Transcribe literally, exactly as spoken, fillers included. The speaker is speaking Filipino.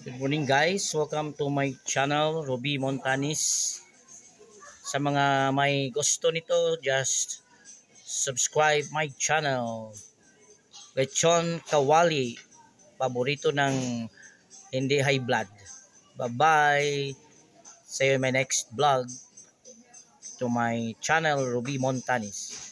Good morning guys, welcome to my channel Ruby Montanis. Sa mga may gusto nito, just subscribe my channel. Lechon Kawali, paborito ng hindi high blood. Bye bye. See you in my next vlog to my channel Ruby Montanis.